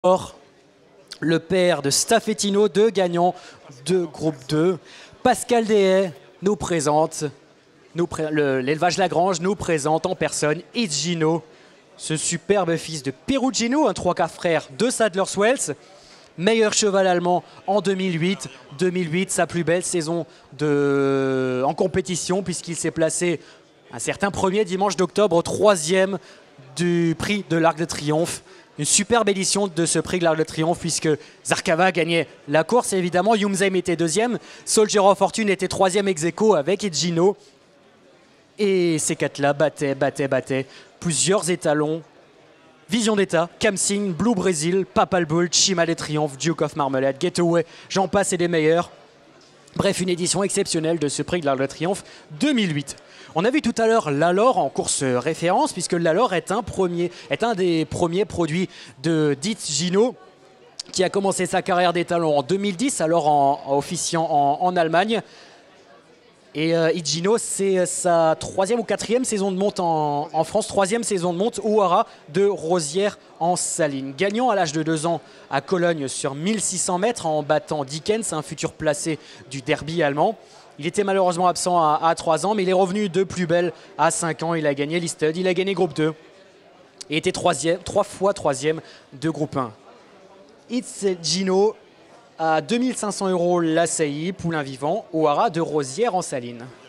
Or, le père de Staffettino, deux gagnants de groupe 2, Pascal Deshaies, nous présente, l'élevage Lagrange nous présente en personne Hidjino, ce superbe fils de Perugino, un 3/4 frère de Sadler-Wells, meilleur cheval allemand en 2008. 2008, sa plus belle saison en compétition, puisqu'il s'est placé un certain premier dimanche d'octobre, 3e du prix de l'Arc de Triomphe. Une superbe édition de ce prix de l'Arc de Triomphe, puisque Zarkava gagnait la course, évidemment. Youmzaim était 2e. Soldier of Fortune était 3e ex aequo avec Hidjino. Et ces quatre-là battaient plusieurs étalons. Vision d'État, Kamsing, Blue Brazil, Papal Bull, Chima des Triomphes, Duke of Marmalade, Getaway, j'en passe et des meilleurs. Bref, une édition exceptionnelle de ce prix de l'Arc de Triomphe 2008. On a vu tout à l'heure l'Allure en course référence, puisque l'Allure est un des premiers produits de Hidjino, qui a commencé sa carrière d'étalon en 2010, alors en officiant en Allemagne. Et Hidjino, c'est sa 3e ou 4e saison de monte en France, 3e saison de monte au Haras de Rosières en Saline. Gagnant à l'âge de 2 ans à Cologne sur 1600 mètres en battant Dickens, un futur placé du derby allemand. Il était malheureusement absent à 3 ans, mais il est revenu de plus belle à 5 ans. Il a gagné Listed, il a gagné groupe 2 et était 3 fois 3e de groupe 1. Hidjino à 2500 € la saillie, poulain vivant, au Haras de Rosières en Saline.